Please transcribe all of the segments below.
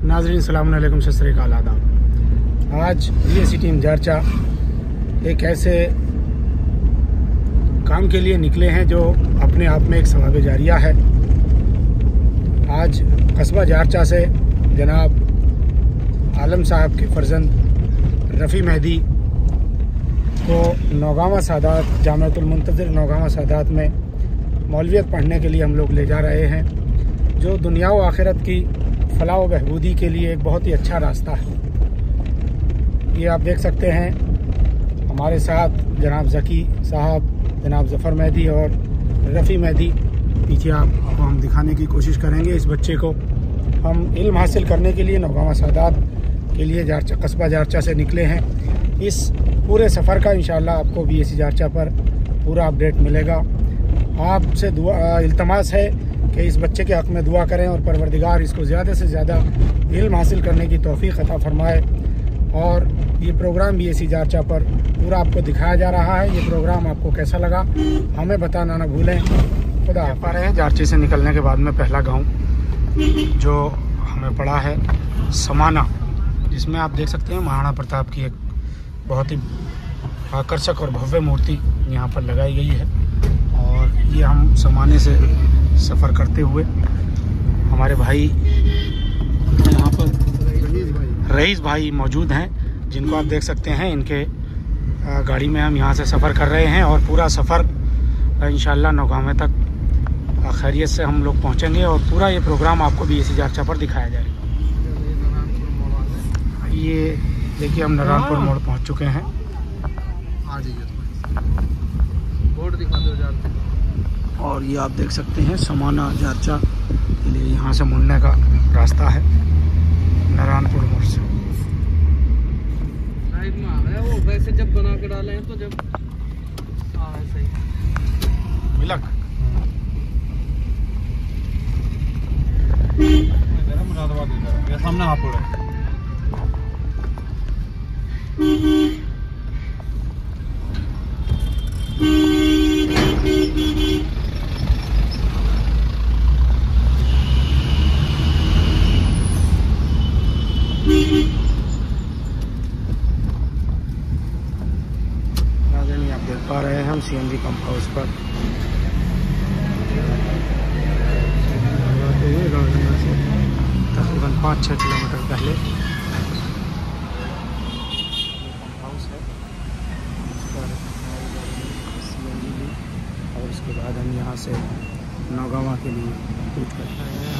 नाज़रीन सलाम अलैकुम, सत श्री अकाल, आदाब। आज BSc टीम जारचा एक ऐसे काम के लिए निकले हैं जो अपने आप में एक सवाब जारिया है। आज कस्बा जारचा से जनाब आलम साहब के फर्जंद रफ़ी मेहदी को नौगावा सादात जामिअतुल मुंतज़िर नौगावा सादात में मौलवियत पढ़ने के लिए हम लोग ले जा रहे हैं, जो दुनिया व आखिरत की फलाह व बहबूदी के लिए एक बहुत ही अच्छा रास्ता है। ये आप देख सकते हैं हमारे साथ जनाब ज़की साहब, जनाब ज़फ़र मेहदी और रफ़ी मेहदी। पीछे आपको हम दिखाने की कोशिश करेंगे। इस बच्चे को हम इल्म हासिल करने के लिए नौगावा सादात के लिए जारचा कस्बा जारचा से निकले हैं। इस पूरे सफ़र का इंशाअल्लाह आपको BSc जारचा पर पूरा अपडेट मिलेगा। आपसे दुआ इल्तमास है कि इस बच्चे के हक़ में दुआ करें और परवरदिगार इसको ज़्यादा से ज़्यादा इल्म हासिल करने की तौफ़ीक़ अता फ़रमाए। और ये प्रोग्राम BSc जारचा पर पूरा आपको दिखाया जा रहा है। ये प्रोग्राम आपको कैसा लगा हमें बताना ना भूलें। खुदा पा रहे हैं। जारचे से निकलने के बाद में पहला गांव जो हमें पड़ा है समाना, जिसमें आप देख सकते हैं महाराणा प्रताप की एक बहुत ही आकर्षक और भव्य मूर्ति यहाँ पर लगाई गई है। और ये हम समाने से सफ़र करते हुए हमारे भाई यहाँ पर रईस भाई मौजूद हैं, जिनको आप देख सकते हैं। इनके गाड़ी में हम यहाँ से सफ़र कर रहे हैं और पूरा सफ़र इंशाअल्लाह नौगावा तक खैरियत से हम लोग पहुँचेंगे और पूरा ये प्रोग्राम आपको BSc जारचा पर दिखाया जाएगा। ये देखिए हम नारायणपुर मोड़ पहुँच चुके हैं। बोर्ड दिखा दो जारचा। और ये आप देख सकते हैं समाना जारचा के लिए यहाँ से मुड़ने का रास्ता है नारायणपुर मोड़ से। साइड में आ रहा है वो, वैसे जब बना के डाले हैं तो जब सही मिलक सामने हापुड़ है। आप देख पा रहे हैं हम CNG पंप हाउस पर तकरीबन 5-6 किलोमीटर पहले पंप हाउस है। CNG और उसके बाद हम यहाँ से नौगावा के लिए रूट करते हैं।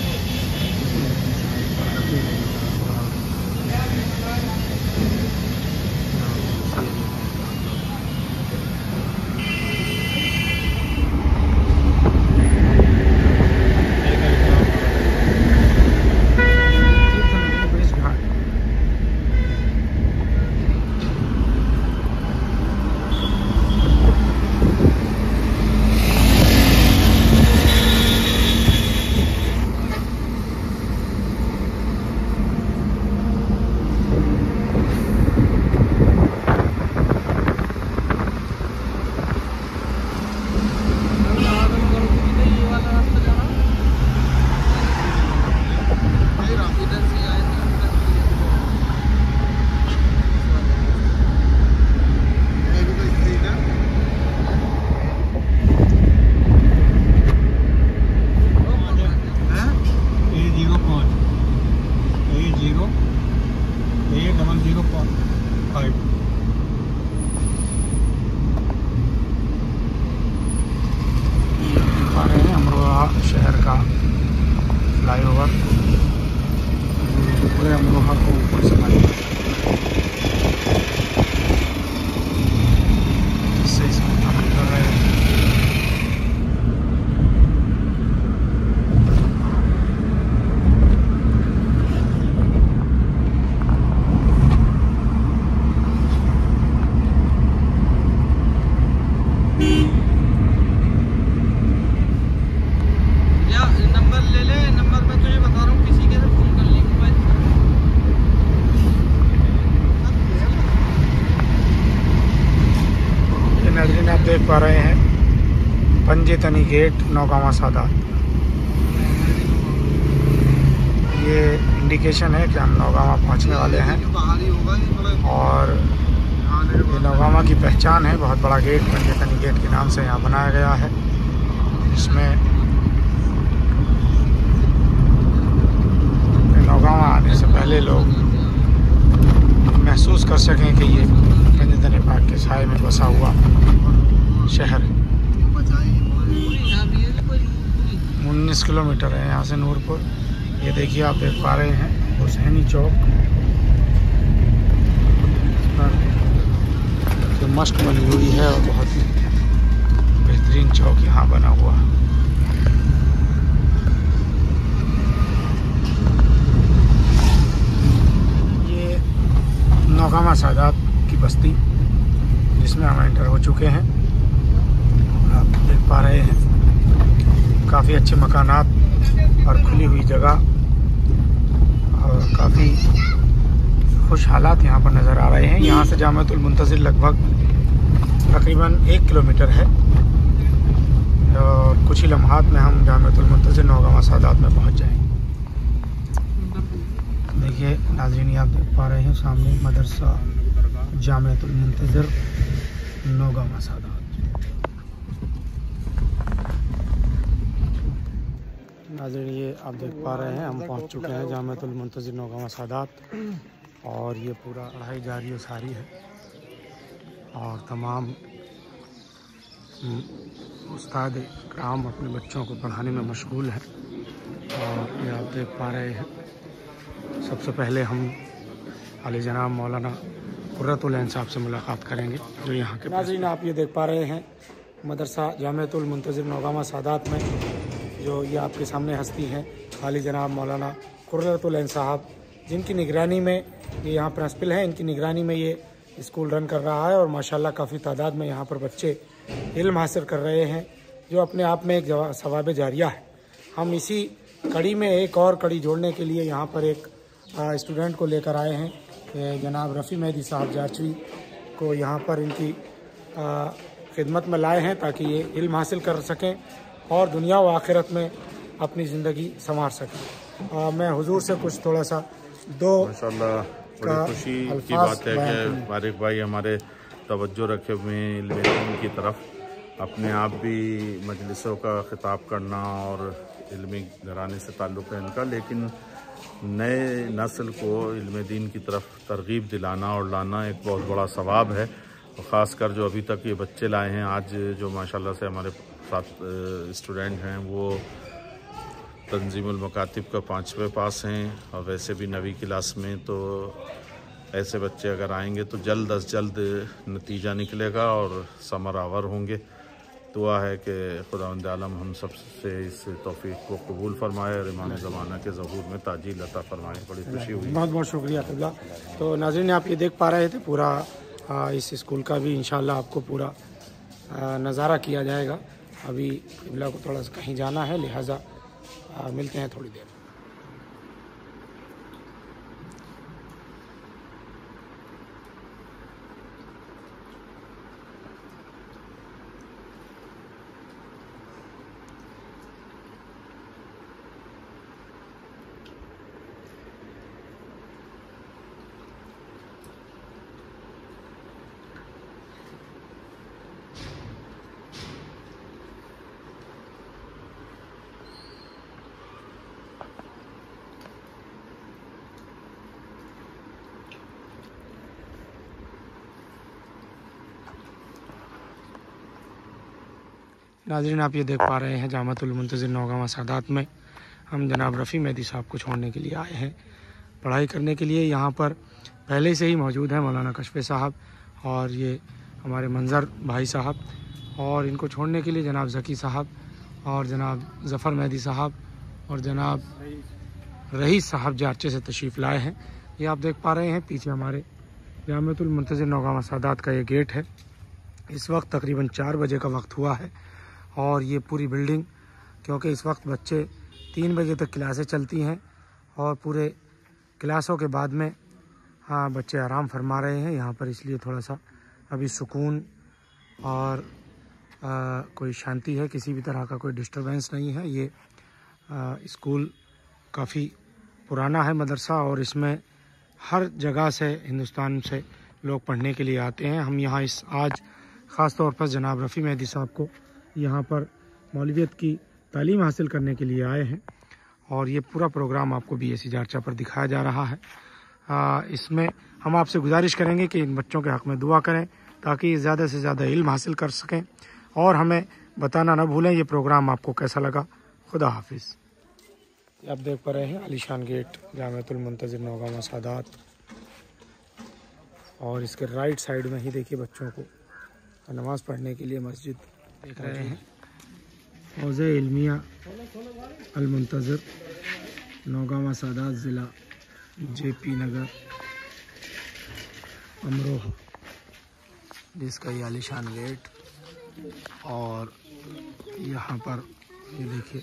शहर का फ्लाईओवर पूरे अमरोहा को ऊपर से बनाया इससे इसमें कर रहे हैं। आप देख पा रहे हैं पंजे तनी गेट नौगावा सादात। ये इंडिकेशन है कि हम नौगावा पहुंचने वाले हैं। और ये नौगावा की पहचान है, बहुत बड़ा गेट पंडितनी गेट के नाम से यहाँ बनाया गया है, जिसमें नौगावा आने से पहले लोग महसूस कर सकें कि ये पंडितनी पाक के साए में बसा हुआ शहर है। 19 किलोमीटर है यहाँ से नूरपुर। ये देखिए, आप देख पा रहे हैं हुसैनी चौक, जो मस्त बनी हुई है और बहुत ही बेहतरीन चौक यहाँ बना हुआ है। ये नौगावा सादात की बस्ती, जिसमें हम एंटर हो चुके हैं। आप देख पा रहे हैं काफ़ी अच्छे मकानात और खुली हुई जगह और काफ़ी खुश हालात यहाँ पर नज़र आ रहे हैं। यहाँ से जामिअतुल मुंतज़िर लगभग तकरीबन 1 किलोमीटर है और कुछ ही लम्हात में हम जामिअतुल मुंतज़िर नौगावा सादात में पहुँच जाएंगे। देखिए नाज़रीन, आप देख पा रहे हैं सामने मदरसा जामिअतुल मुंतज़िर नौगावा सादात। नाज़रीन, ये आप देख पा रहे हैं हम पहुंच चुके हैं जामिअतुल मुंतज़िर नौगावा सादात। और ये पूरा पढ़ाई जारी और सारी है और तमाम उस्ताद कराम अपने बच्चों को पढ़ाने में मशगूल हैं। और ये आप देख पा रहे हैं, सबसे पहले हम आले जनाब मौलाना कुर्रतुल ऐन साहब से मुलाकात करेंगे, जो यहाँ के। नाज़रीन, आप ये देख पा रहे हैं मदरसा जामिअतुल मुंतज़िर नौगावा सादात में जो ये आपके सामने हस्ती हैं आले जनाब मौलाना कुर्रतुल ऐन साहब, जिनकी निगरानी में ये यहाँ प्रिंसिपल हैं, इनकी निगरानी में ये स्कूल रन कर रहा है। और माशाल्लाह काफ़ी तादाद में यहाँ पर बच्चे इल्म हासिल कर रहे हैं, जो अपने आप में एक सवाब जारिया है। हम इसी कड़ी में एक और कड़ी जोड़ने के लिए यहाँ पर एक स्टूडेंट को लेकर आए हैं कि जनाब रफ़ी मेहदी साहब जारचवी को यहाँ पर इनकी खिदमत में लाए हैं, ताकि ये इल्म हासिल कर सकें और दुनिया व आखिरत में अपनी ज़िंदगी संवार सकें। मैं हुजूर से कुछ थोड़ा सा माशाल्लाह बड़ी खुशी की बात है कि वारिक भाई हमारे तवज्जो रखे हुए हैं इल्म दीन की तरफ। अपने आप भी मजलिसों का खिताब करना और इल्मी घराने से ताल्लुक़ है इनका, लेकिन नए नस्ल को इल्म दीन की तरफ तरगीब दिलाना और लाना एक बहुत बड़ा सवाब है। और ख़ासकर जो अभी तक ये बच्चे लाए हैं, आज जो माशाल्लाह से हमारे साथ स्टूडेंट हैं, वो तंजीमुल मकातिब का 5वें पास हैं और वैसे भी 9वीं क्लास में। तो ऐसे बच्चे अगर आएंगे तो जल्द अज जल्द नतीजा निकलेगा और समर आवर होंगे। दुआ है कि खुदावंद आलम हम सब से इस तौफीक को कबूल फरमाए और इमाम ज़माना के ज़हूर में ताजील अता फरमाए। बड़ी खुशी हुई। बहुत बहुत शुक्रिया क़िबला। तो नाज़रीन, आप ये देख पा रहे थे पूरा इस स्कूल का भी इंशाअल्लाह आपको पूरा नज़ारा किया जाएगा। अभी क़िबला को थोड़ा सा कहीं जाना है, लिहाजा मिलते हैं थोड़ी देर। नाज़रीन, आप ये देख पा रहे हैं जामिअतुल मुंतज़िर नौगावा सादात में हम जनाब रफ़ी मेहदी साहब को छोड़ने के लिए आए हैं। पढ़ाई करने के लिए यहाँ पर पहले से ही मौजूद हैं मौलाना कशफ़े साहब और ये हमारे मंज़र भाई साहब, और इनको छोड़ने के लिए जनाब ज़की साहब और जनाब ज़फ़र मेहदी साहब और जनाब रईस साहब जारचे से तशरीफ़ लाए हैं। ये आप देख पा रहे हैं पीछे हमारे जामिअतुल मुंतज़िर नौगावा सादात का ये गेट है। इस वक्त तकरीबन 4 बजे का वक्त हुआ है और ये पूरी बिल्डिंग, क्योंकि इस वक्त बच्चे 3 बजे तक क्लासें चलती हैं और पूरे क्लासों के बाद में बच्चे आराम फरमा रहे हैं यहाँ पर, इसलिए थोड़ा सा अभी सुकून और कोई शांति है, किसी भी तरह का कोई डिस्टरबेंस नहीं है। ये स्कूल काफ़ी पुराना है मदरसा और इसमें हर जगह से हिंदुस्तान से लोग पढ़ने के लिए आते हैं। हम यहाँ आज ख़ास तौर पर जनाब रफ़ी मेहदी साहब को यहाँ पर मौलवियत की तालीम हासिल करने के लिए आए हैं और ये पूरा प्रोग्राम आपको BSc जारचा पर दिखाया जा रहा है। इसमें हम आपसे गुजारिश करेंगे कि इन बच्चों के हक़ में दुआ करें ताकि ज़्यादा से ज़्यादा इल्म हासिल कर सकें और हमें बताना न भूलें ये प्रोग्राम आपको कैसा लगा। खुदा हाफिज़। आप देख पा रहे हैं आलीशान गेट जामिअतुल मुंतज़िर नौगामा सादात और इसके राइट साइड में ही देखिए बच्चों को नमाज़ पढ़ने के लिए मस्जिद देख रहे हैं। हौज़े इल्मिया अल मुंतज़िर नौगामा सादात ज़िला JP नगर अमरोहा, जिसका ये आलीशान गेट और यहाँ पर ये देखिए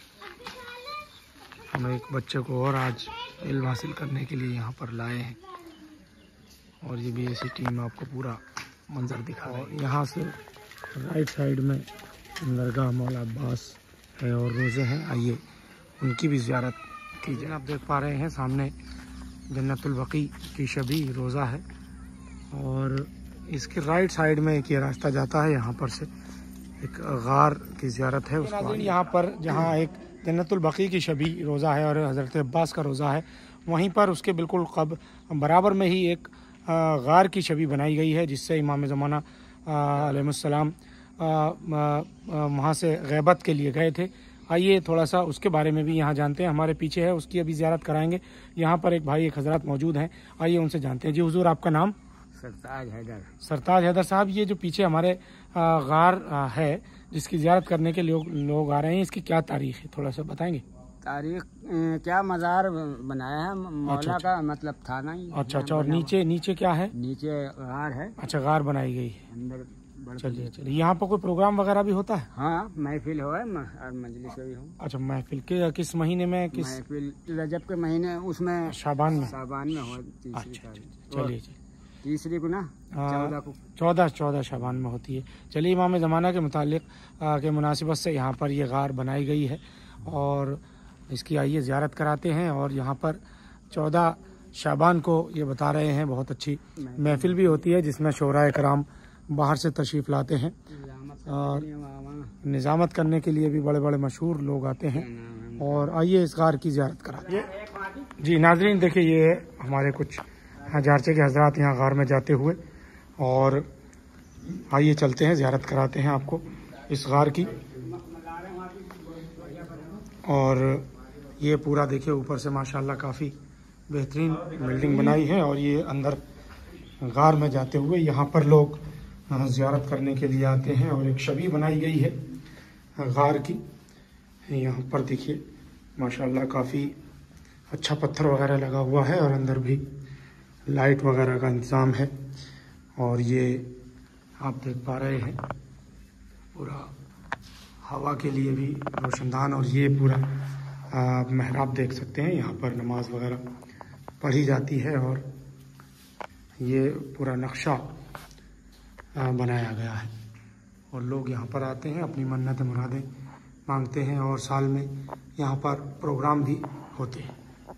हम एक बच्चे को और आज इल्म हासिल करने के लिए यहाँ पर लाए हैं और ये BSc टीम आपको पूरा मंजर दिखा रही है। यहाँ से राइट साइड में दरगाह मौला अब्बास है और रोज़े हैं, आइए उनकी भी ज़ियारत कीजिए। आप देख पा रहे हैं सामने जन्नतुल बकी की शबी रोज़ा है और इसके राइट साइड में एक ये रास्ता जाता है, यहाँ पर से एक गार की ज़ियारत है उसको। यहाँ पर जहाँ एक जन्नतुल बकी की शबी रोज़ा है और हज़रत अब्बास का रोज़ा है, वहीं पर उसके बिल्कुल बराबर में ही एक गार की छवि बनाई गई है जिससे इमाम ज़माना अलैहिस्सलाम वहाँ से गैबत के लिए गए थे। आइए थोड़ा सा उसके बारे में भी यहाँ जानते हैं। हमारे पीछे है, उसकी अभी ज़ियारत कराएंगे। यहाँ पर एक भाई एक हज़रत मौजूद हैं, आइए उनसे जानते हैं। जी हुजूर, आपका नाम? सरताज हैदर। सरताज हैदर साहब, ये जो पीछे हमारे गार है जिसकी ज़ियारत करने के लोग आ रहे हैं, इसकी क्या तारीख़ है, थोड़ा सा बताएंगे? तारीख क्या मज़ार बनाया है मौला का, मतलब था ना। अच्छा। और नीचे क्या है? नीचे गार है। अच्छा, गार बनाई गई है अंदर। चलिए। यहाँ पर कोई प्रोग्राम वगैरह भी होता है? हाँ, महफिल हो और मजलिस भी हो। अच्छा, महफिल किस महीने में? महफिल रजब के महीने, उसमें शाबान में हो। अच्छा, चलिए। तीसरी को ना 14 शाबान में होती है। चलिए, इमाम ज़माना के मुतालिक के मुनासिबत से यहाँ पर ये गार बनाई गई है और इसकी आइए ज़ियारत कराते हैं। और यहाँ पर 14 शाबान को ये बता रहे हैं बहुत अच्छी महफिल भी होती है जिसमें शोराए कराम बाहर से तशरीफ़ लाते हैं और निज़ामत करने के लिए भी बड़े बड़े मशहूर लोग आते हैं। और आइए इस गार की ज़ियारत कराते हैं। जी नाज़रीन, देखिए ये हमारे कुछ जारचे के हजरात यहाँ गार में जाते हुए, और आइए चलते हैं ज़ियारत कराते हैं आपको इस गार की। और ये पूरा देखिए ऊपर से माशाल्लाह काफ़ी बेहतरीन बिल्डिंग बनाई है और ये अंदर गार में जाते हुए यहाँ पर लोग ज़ियारत करने के लिए आते हैं। और एक शबी बनाई गई है गार की, यहाँ पर देखिए माशाल्लाह काफ़ी अच्छा पत्थर वगैरह लगा हुआ है और अंदर भी लाइट वगैरह का इंतज़ाम है। और ये आप देख पा रहे हैं पूरा हवा के लिए भी रोशनदान, और ये पूरा महराब देख सकते हैं, यहाँ पर नमाज वगैरह पढ़ी जाती है। और ये पूरा नक्शा बनाया गया है और लोग यहाँ पर आते हैं, अपनी मन्नत मुरादें मांगते हैं और साल में यहाँ पर प्रोग्राम भी होते हैं।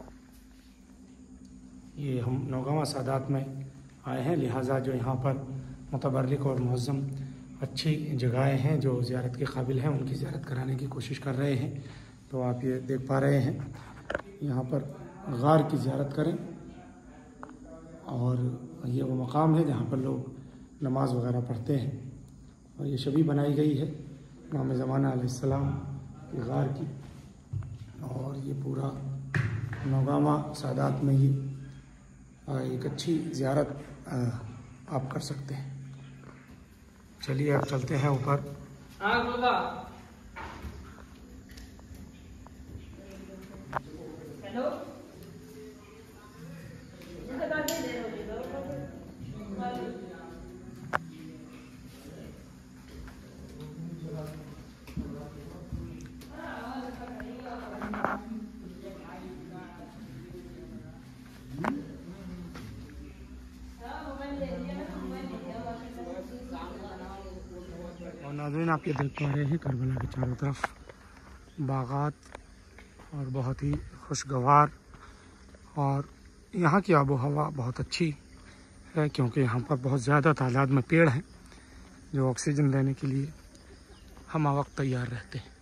ये हम नौगामा सादात में आए हैं, लिहाजा जो यहाँ पर मुतबर्रिक और मुअज़्ज़म अच्छी जगहें हैं जो ज़ियारत के काबिल हैं, उनकी ज़ियारत कराने की कोशिश कर रहे हैं। तो आप ये देख पा रहे हैं, यहाँ पर गार की ज़ियारत करें और ये वो मकाम है जहाँ पर लोग नमाज वगैरह पढ़ते हैं। और ये शबी बनाई गई है इमाम ज़माना अलैहिस्सलाम की गार की, और ये पूरा नौगामा सादात में ही एक अच्छी ज़ियारत आप कर सकते हैं। चलिए अब चलते हैं ऊपर। और नाज़रीन, आप ये देख पा रहे हैं करबला के चारों तरफ बागात और बहुत ही खुशगवार और यहाँ की आबो हवा बहुत अच्छी है क्योंकि यहाँ पर बहुत ज़्यादा तादाद में पेड़ हैं जो ऑक्सीजन देने के लिए हम वक्त तैयार रहते हैं।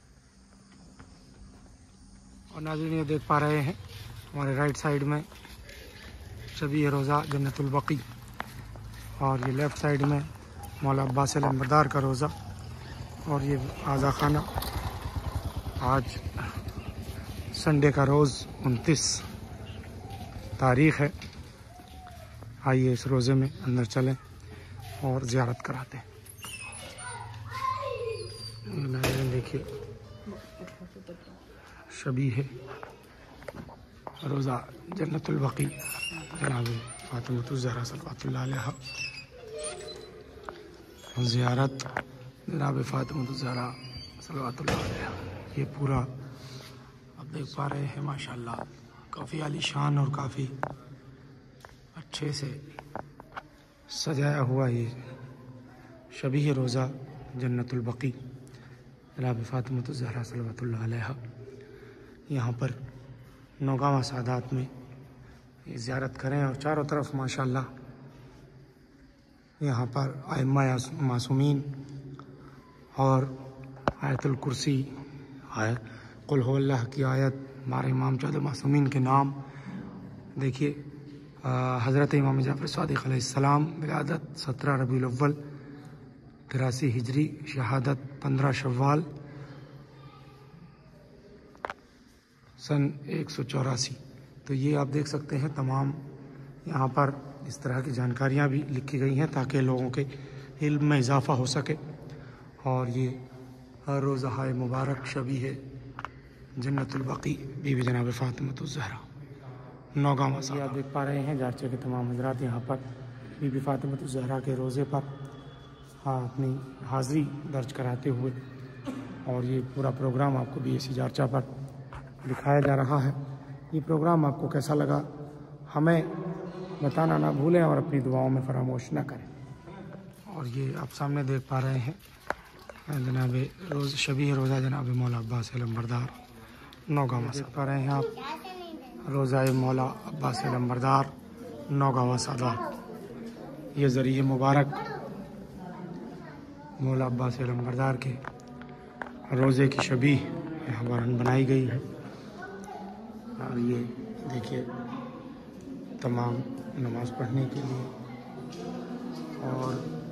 और नाज़रीन ये देख पा रहे हैं हमारे राइट साइड में शबीह रोज़ा जन्नतुल बकी और ये लेफ़्ट साइड में मौला अब्बास लंबरदार का रोज़ा और ये आज़ा खाना। आज संडे का रोज़ 29 तारीख़ है। आइए इस रोज़े में अंदर चलें और ज़ियारत कराते हैं। देखिए शबीह रोज़ा जन्नतुल बकी जनाब फातिमा ज़हरा सल्लल्लाहु अलैहा ज़ियारत जनाब फातिमा ज़हरा सल्लल्लाहु अलैहा। ये पूरा आप देख पा रहे हैं माशाल्लाह काफ़ी आलीशान और काफ़ी अच्छे से सजाया हुआ ये शबीह रोज़ा जन्नतुल बकी जनाब फातिमा ज़हरा सल्लल्लाहु अलैहा। यहाँ पर नौगावा सादात में ये ज़ियारत करें और चारों तरफ माशाल्लाह यहाँ पर आइम्मा मासूमीन और आयतुल कुर्सी कुल हु अल्लाह की आयत हमारे इमाम चौदह मासूमीन के नाम। देखिए हज़रत इमाम जाफ़र सादिक़ अलैहिस्सलाम विलादत 17 रबीउल अव्वल 83 हिजरी, शहादत 15 शव्वाल सन 184। तो ये आप देख सकते हैं तमाम यहाँ पर इस तरह की जानकारियाँ भी लिखी गई हैं ताकि लोगों के इल्म में इजाफ़ा हो सके। और ये रोज़ा मुबारक शबीह जन्नतुल बकी बीबी जनाब फातिमा ज़हरा नौगावा से आप देख पा रहे हैं। जारचे के तमाम हज़रात यहाँ पर बीबी फातिमा ज़हरा के रोज़े पर अपनी हाज़िरी दर्ज कराते हुए और ये पूरा प्रोग्राम आपको BSC जारचा पर दिखाया जा रहा है। ये प्रोग्राम आपको कैसा लगा हमें बताना ना भूलें और अपनी दुआओं में फरामोश ना करें। और ये आप सामने देख पा रहे हैं जनाब शबीह रोज़ा जनाब मौला अब्बास लंबरदार नौगावा से पा रहे हैं आप रोज़ा मौला अब्बास लंबरदार नौगावा सादात। ये ज़रिए मुबारक मौला अब्बास लंबरदार के रोज़े की शबीह यहाँ पर बनाई गई है। और ये देखिए तमाम नमाज़ पढ़ने के लिए और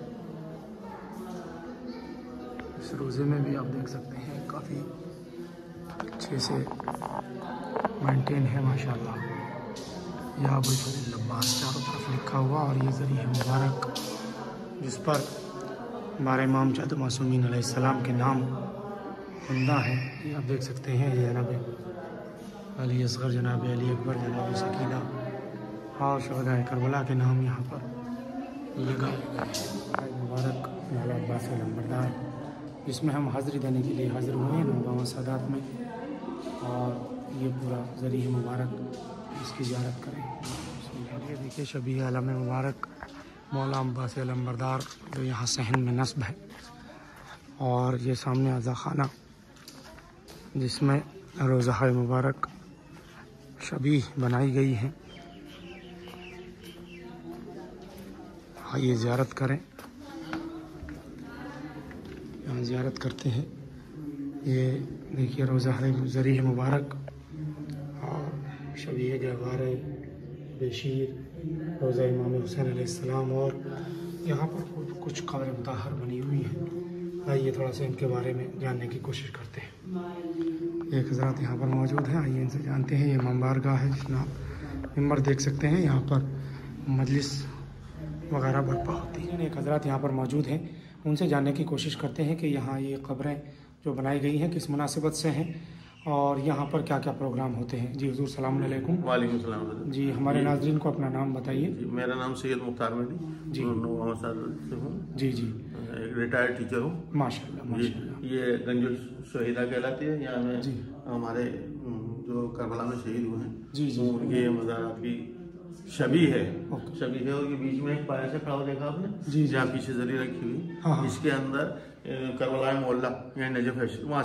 इस रोज़े में भी आप देख सकते हैं काफ़ी अच्छे से मेंटेन है माशाल्लाह। या बुल अब्बास चारों तरफ लिखा हुआ और ये ज़रिए मुबारक जिस पर हमारे इमाम चौदह मासूमीन अलैहिस्सलाम के नाम खुंदा है। ये आप देख सकते हैं ये जनाब अली असगर जनाब अली अकबर जनाब सकीना और शहदाए करबला के नाम यहाँ पर लगा मुबारक मौला अब्बास लंबरदार जिसमें हम हाज़िरी देने के लिए हाज़िर हुए हैं नौगावा सादात में। और ये पूरा ज़रिए मुबारक इसकी ज़ियारत करें। ये देखिए शबीह आलम मुबारक मौला अब्बास लंबरदार जो यहाँ सहन में नस्ब है। और ये सामने आज़ा खाना जिसमें रोज़ा मुबारक शबीह बनाई गई हैं। आइए ज़ियारत करें, यहाँ ज़ियारत करते हैं। ये देखिए रोज़ा ज़रिए मुबारक और शबीह जवार बेशीर रोज़ा इमाम हुसैन अलैहिस्सलाम और यहाँ पर कुछ कब्र मुताहर बनी हुई हैं। आइए थोड़ा सा इनके बारे में जानने की कोशिश करते हैं। एक हज़रात यहाँ पर मौजूद हैं, आइए इनसे जानते हैं। ये इमाम बारगाह है जिसमें आप मिंबर देख सकते हैं। यहाँ पर मजलिस वगैरह बर्पा होती है। एक हज़रात यहाँ पर मौजूद हैं, उनसे जानने की कोशिश करते हैं कि यहाँ ये कब्रें जो बनाई गई हैं किस मुनासिबत से हैं और यहाँ पर क्या क्या प्रोग्राम होते हैं। जी हुजूर सलाम अलैकुम। वालेकुम सलाम। जी हमारे नाज़रीन को अपना नाम बताइए। मेरा नाम सैयद मुख्तार मेहदी जी नौगावा सादात से हूँ। जी जी रिटायर्ड टीचर हूँ माशाल्लाह माशाल्लाह। ये गंजुल शहीदा कहलाती है। यहाँ में जी हमारे जो करबला में शहीद हुए हैं जी जी ये मज़ारात की शबीह है। शबीह है और ये बीच में एक पाया से खड़ा देखा आपने जी जहाँ पीछे जरी रखी हुई। हाँ। इसके अंदर करबला मोहल्ला यहाँ नजफ है वहाँ से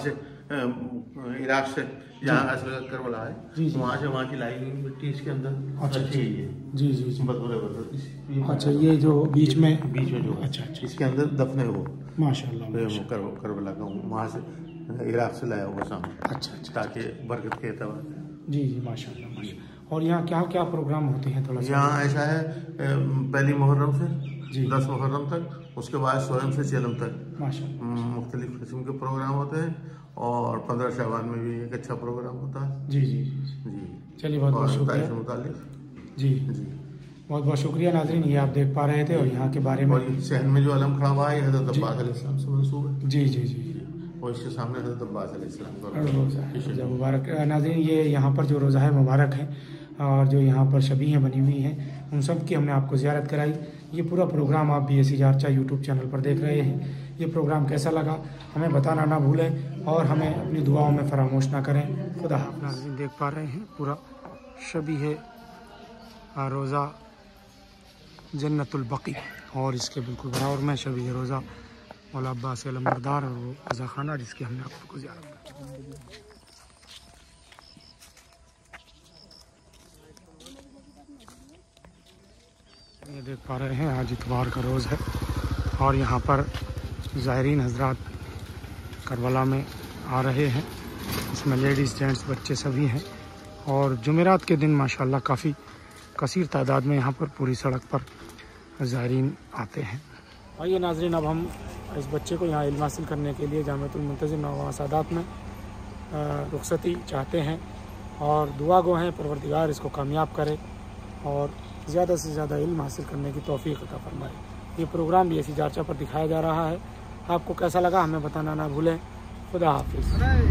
इराक से जहाँ करबला है, वहाँ से वहाँ की लाई हुई मिट्टी इसके अंदर रखी गई है। जी जी जी। बदौर अच्छा, ये जो बीच में जो अच्छा इसके अंदर दफन है वो माशाल्लाह करबला का, वहाँ से इराक से लाया हुआ सामान। अच्छा अच्छा, ताकि बरकत के एतबार से। जी जी माशाल्लाह माशाल्लाह। और यहाँ क्या क्या प्रोग्राम होते हैं थोड़ा सा? यहाँ ऐसा है, पहली मुहर्रम से जी 10 मुहर्रम तक, उसके बाद सोयम से चेलम तक माशाल्लाह मुख्तलिफ किस्म के प्रोग्राम होते हैं। और 15 शाबान में भी एक अच्छा प्रोग्राम होता है। जी जी जी। चलिए बहुत बहुत शुक्रिया जी जी, बहुत बहुत शुक्रिया नाज़रीन। ये आप देख पा रहे थे और यहाँ के बारे में, और सहन में जो अलम खड़ा हुआ है हज़रत अब्बास अलैहिस्सलाम से मंसूब है। जी जी जी। और इसके सामने हज़रत अब्बास अलैहिस्सलाम का मुबारक। नाज़रीन ये यहाँ पर जो रोज़ा है मुबारक है और जो यहाँ पर शबीहें बनी हुई हैं उन सब की हमने आपको ज़ियारत कराई। ये पूरा प्रोग्राम आप BSE जारचा यूट्यूब चैनल पर देख रहे हैं। ये प्रोग्राम कैसा लगा हमें बताना ना भूलें और हमें अपनी दुआओं में फरामोश ना करें। खुदा हाफ़िज़। नाज़रीन देख पा रहे हैं पूरा शबीह रोज़ा जन्नतुल बकी और इसके बिल्कुल बराबर में शबीह रोज़ा मौला अब्बास अलमदार और वो रज़ा खाना जिसकी हमने आपको ज़ियारत की। ये देख पा रहे हैं आज इतवार का रोज़ है और यहाँ पर ज़ायरीन हजरात करबला में आ रहे हैं। इसमें लेडीज़ जेंट्स बच्चे सभी हैं और जुमेरात के दिन माशाल्लाह काफ़ी कसीर तादाद में यहाँ पर पूरी सड़क पर ज़ायरीन आते हैं। आइए नाज़रीन, अब हम इस बच्चे को यहाँ इल्म हासिल करने के लिए जामिअतुल मुंतज़िम नौवां सादात में रुखसती चाहते हैं और दुआ गो हैं परवरदिगार इसको कामयाब करे और ज़्यादा से ज़्यादा इल्म हासिल करने की तौफ़ीक़ अता फरमाए। ये प्रोग्राम BSE जारचा पर दिखाया जा रहा है। आपको कैसा लगा हमें बताना ना भूलें। खुदा हाफिज़।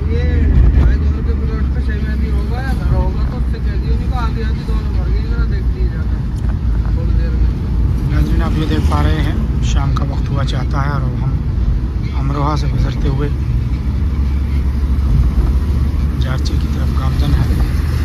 नाज़रीन आप ये देख पा रहे हैं शाम का वक्त हुआ चाहता है और हम अमरोहा से गुजरते हुए जारचे की तरफ गामजन है।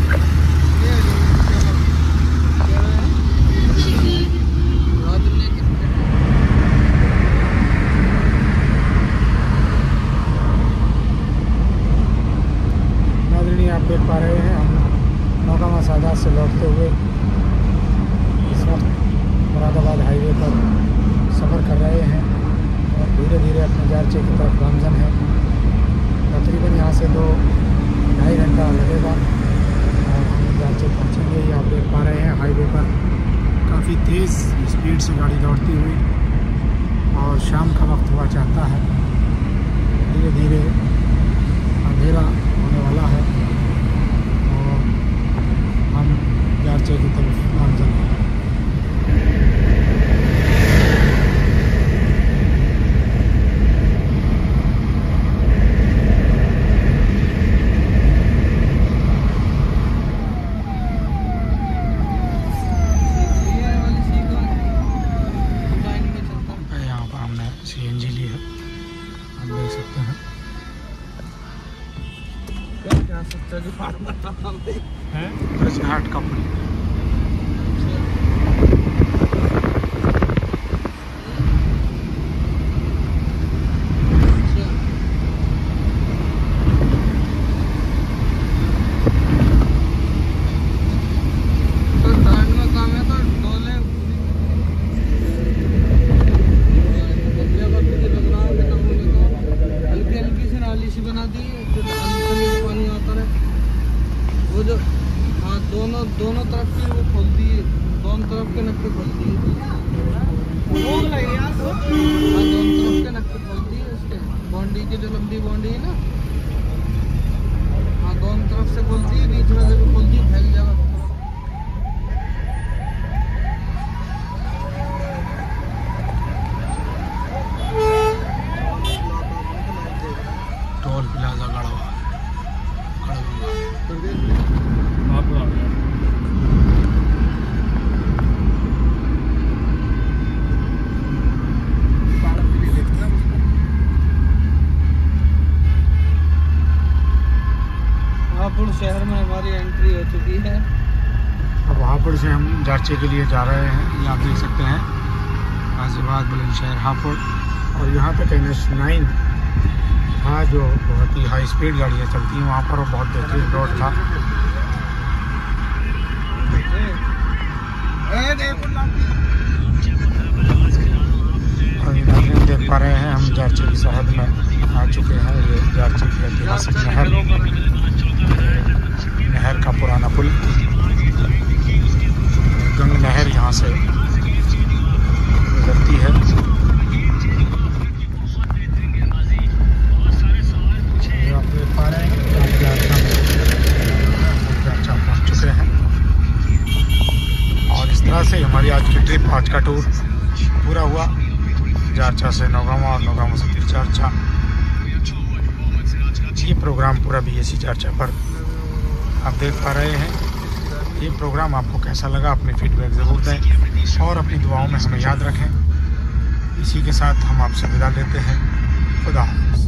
आप देख पा रहे हैं हम नौगावा सादात से लौटते हुए इस वक्त मुरादाबाद हाईवे पर सफ़र कर रहे हैं और धीरे धीरे अपने जारचे की तरफ गामजन है। तकरीबन यहाँ से 2-2.5 घंटा लगेगा और हम जारचे पहुँचेंगे। ये आप देख पा रहे हैं हाईवे पर काफ़ी तेज़ स्पीड से गाड़ी दौड़ती हुई और शाम का वक्त हुआ चाहता है। धीरे धीरे अंधेरा होने वाला है और हम जारचे की तरफ गामजन हैं। यहाँ पर हमने CNG ली है, आप देख सकते हैं। हार्ट कंपनी दोनों तरफ की वो खोल दी, दोनों तरफ के नक्के खोल दिए। दोनों तरफ के नक्के खोल दिए उसके बॉन्डी के, जो लंबी बॉन्डी है ना, हाँ दोनों तरफ से खोल दिए, बीच में से भी खोल दिए, फैल जाएगा। टोल प्लाजा गढ़वा शहर में हमारी एंट्री हो चुकी है। अब हापुड़ से हम जारचे के लिए जा रहे हैं। ये आप देख सकते हैं गाजियाबाद बुलंदशहर हापुड़ और यहाँ तक NH9 हाँ, जो बहुत ही हाई स्पीड गाड़ियाँ चलती हैं वहाँ पर, वो बहुत बेहतरीन रोड था। और देख पा रहे हैं हम जारची की सरहद में आ चुके हैं। ये जारची की ऐतिहासिक नहर का पुराना पुल, गंग नहर यहाँ से गुजरती है। ये आप देख पा रहे हैं जारचा पहुँच चुके हैं। और इस तरह से हमारी आज की ट्रिप, आज का टूर पूरा हुआ। जारचा से नौगावा और नौगावा से फिर जारचा। ये प्रोग्राम पूरा BSE जारचा पर आप देख पा रहे हैं। ये प्रोग्राम आपको कैसा लगा, अपनी फीडबैक ज़रूर दें और अपनी दुआओं में हमें याद रखें। इसी के साथ हम आपसे विदा लेते हैं। खुदा हाफ़िज़।